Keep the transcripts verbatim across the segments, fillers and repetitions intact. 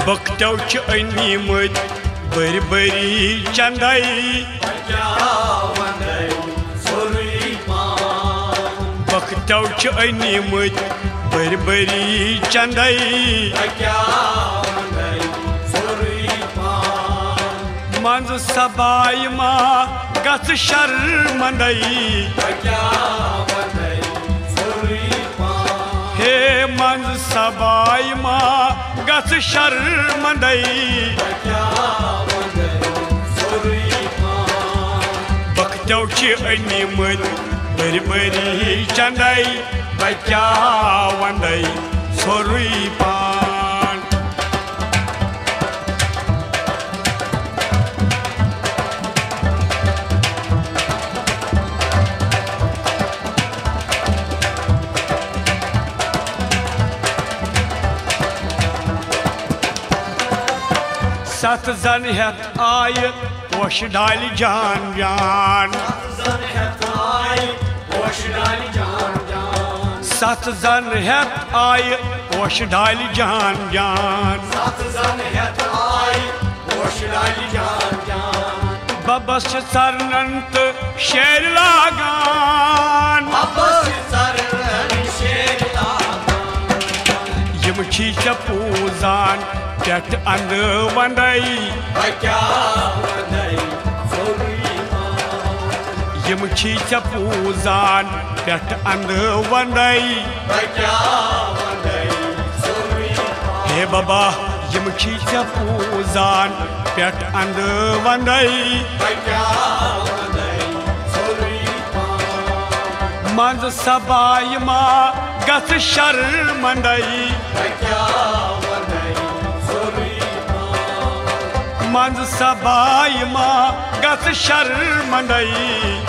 बख्तौ च अनिमत बरी बरी चंदाई बख्तौ च अनिमत बरी बरी चंदाई मंज सबाई मा गस शर्मंदई हे मंज सबाई मा गस शर्मंदई बख्तौ च अनिमत बरी बरी चंदाई बच्चा वंदई सोरुई पान सत जन हेत आय पोश डाल जान जान सत जन हेत आय पोश डाल जान जान बबस सरनंत शेर लागान यम छी च पूजान पेट अंद वंदई यम छी च पूजान पेट अंद वंदई हे बाबा यम छी च पूजान पेट अंद वंदई मंज सबाई मा गस शर्मंदई मंज सबाई मा गस शर्मंदई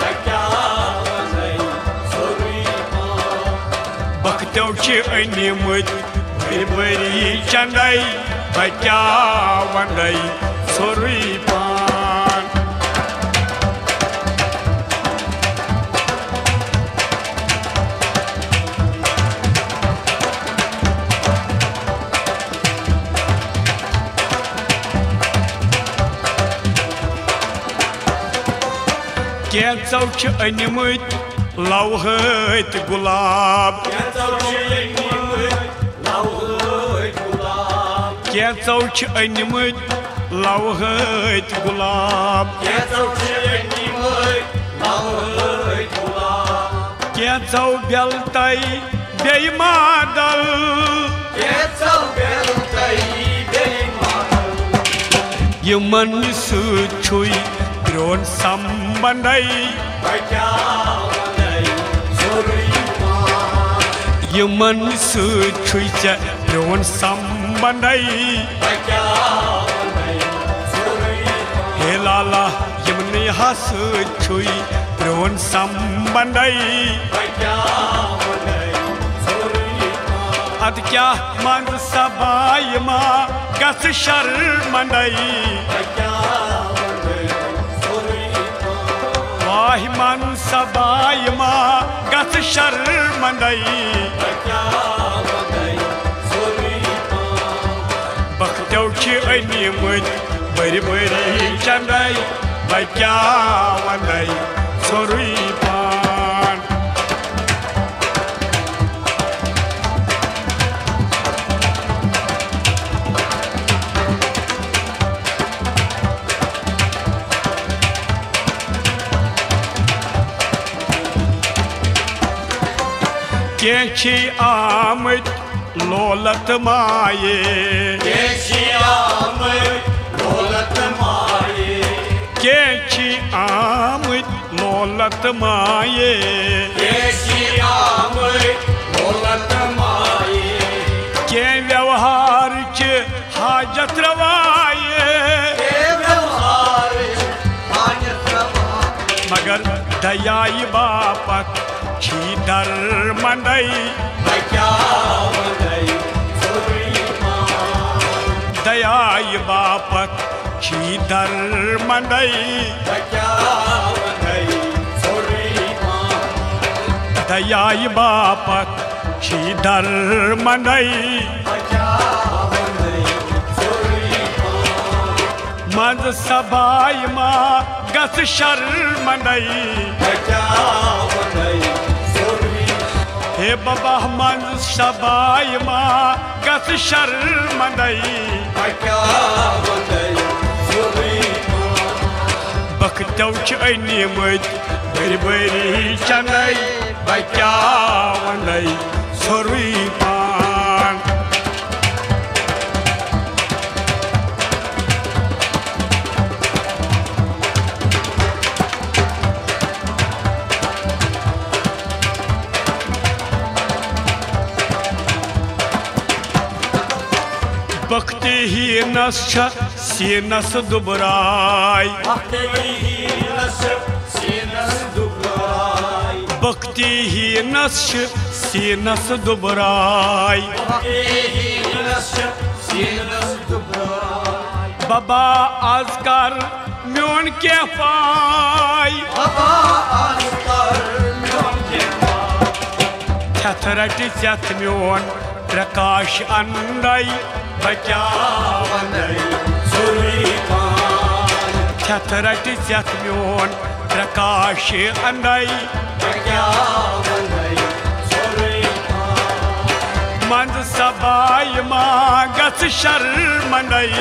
बख्तौ च अनिमत बरी बरी चंदाई बच्चा वंदई सोरुई पान कैंचौ च अनिमत लवहत गुलाब कैंचौ च अनिमत लवहत गुलाब कैंचौ बेलतई बेई मादल यमन सत छुई प्रोन संबंधई यमन सत छुई च प्रोन संबंधई हे लाला यमन हस छुई प्रोन संबंधई अद क्या मंद सबाई मा गस शर्मंदई वाहि मन सबाई मा गस शर्मंदई बख्तौ च अनिमत बरी बरी चंदाई बच्चा वंदई सोरुई पान कैंची आमद लोलत माये कैंची आमद लोलत माये कैंची आमद लोलत माये कैंची आमद लोलत माये के व्यवहार च हाजत रवाये के व्यवहार हाजत रवाये मगर दयाई बापत छी धर्मंदई बच्चा वंदई सोरुई पान दयाई बापत छी धर्मंदई बच्चा वंदई सोरुई पान दयाई बापत छी धर्मंदई बच्चा वंदई सोरुई मंज सबाई मा गस शर्मंदई हे बाबा मंज सबाई मा गस शर्मंदई बख्तौ अनिमत बरी बरी चंदई क्या वंदई सोरुई पान भक्ति ही नस सीनस दुबराई भक्ति ही नस सीनस दुबराई बाबा आजकर म्योन के पाई छथरट चथ म्योन प्रकाश अंदई क्या छथरट चथ म्योन प्रकाश अंदई मंद सबाई मा गस शर्मंदई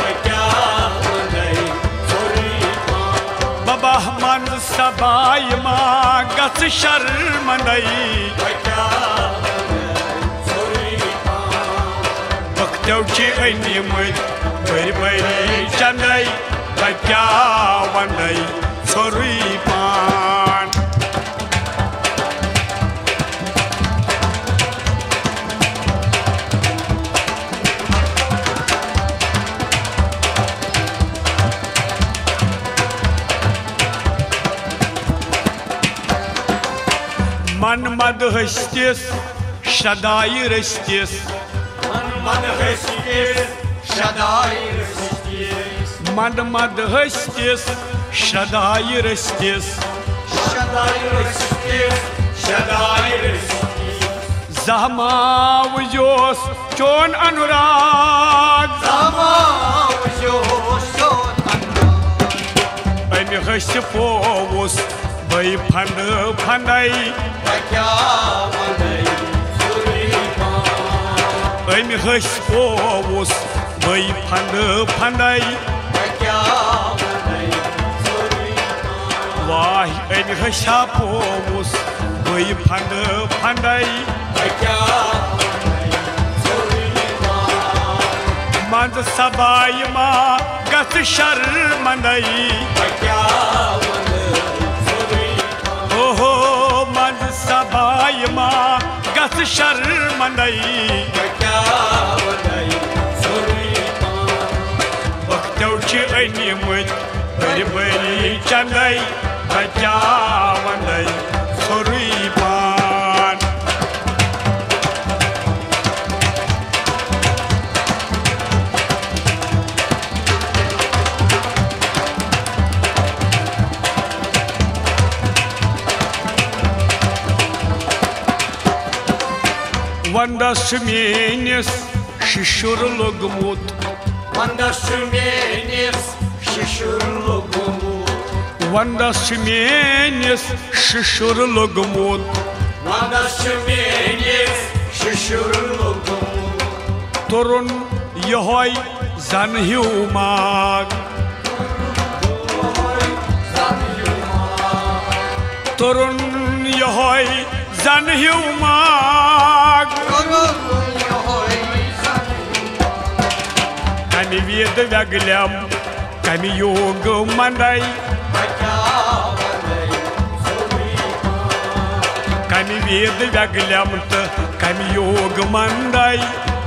बाबा मंद सबाई मा गस शर्मंदई भक्तौ अनिमत बरी बरी चंदई क्या वंदई सोरुई पान मन मद हस्तिस शदाई रस्तिस मन मद हस्तिस शदाई रस्तिस जहमाव जोस चोन अनुराग अमि हस पोवुस बई फंड फंदई अमि हस पोवुस बई फंड फंदई वाह अमि हसा पोवुस बई फंड फंदई मंद सबाई मा गस शर्मंदई ओहो मंद सबाई मा गस शर्मंदई भक्तौ अनिमत बरी बरी चंदई क्या वंदई सोरुई पान वंदस मेनिस शिशुर लोगमुत वंदस मेनिस शिशुर लोगमुत वंदस मेनिस शिशुर लोगमुत वंदस मेनिस शिशुर लोगमुत तुरुन यहोय जन हिउ माग तुरुन यहोय जन हिउ माग कमी वेद व्यगलम कमी योग मंदई कमी वेद व्यगलम तो कमी योग मंदई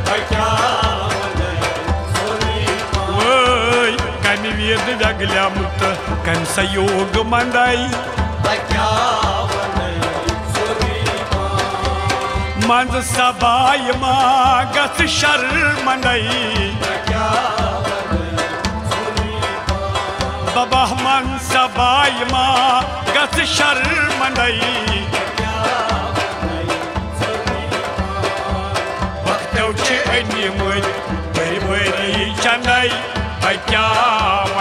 कमी वेद व्यगलम तो कम योग मंदई मंद सबाई मा गस शर्मंदई बाबा मंद सबाई मा गस शर्मंदई भक्तौ अनिमत बरी बरी चंदई क्या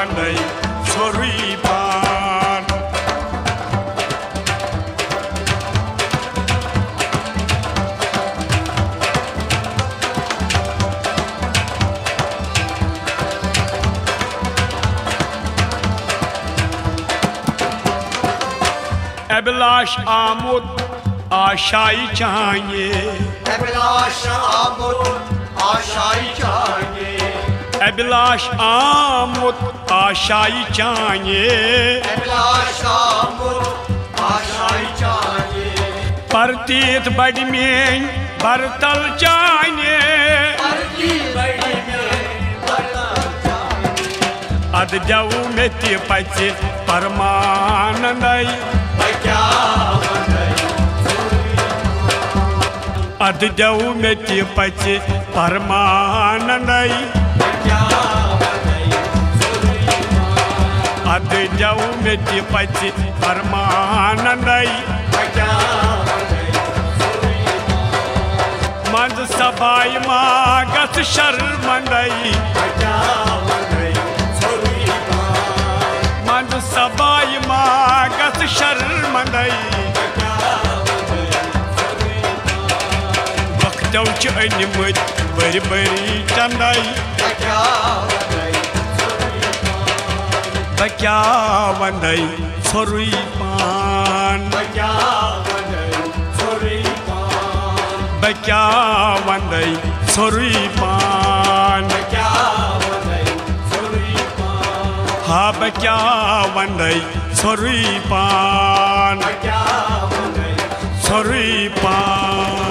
अभिलाष आमुद आशाई चाहे अभिलाष आमुद आशाई चाहे अभिलाष आमुद आशाई चाहे अभिलाष आमुद आशाई चाहे परतीत बड़ में बरतल चाहे परतीत बड़ में बरतल चाहे अद देव में ते पचे परमानंदई क्या अद देव में ते पचे परमानंदई अद देव में ते पचे परमानंदई मंद सबाई माँ गत शर्मंदई मंद सबाई माँ गत शर्मंदई बख्तौ च अनमत बरी बरी चंदई बक्या वंदई छोरुई पान बक्या वंदई छोरुई पान हा बक्या वंदई छोरुई पान छोरुई पान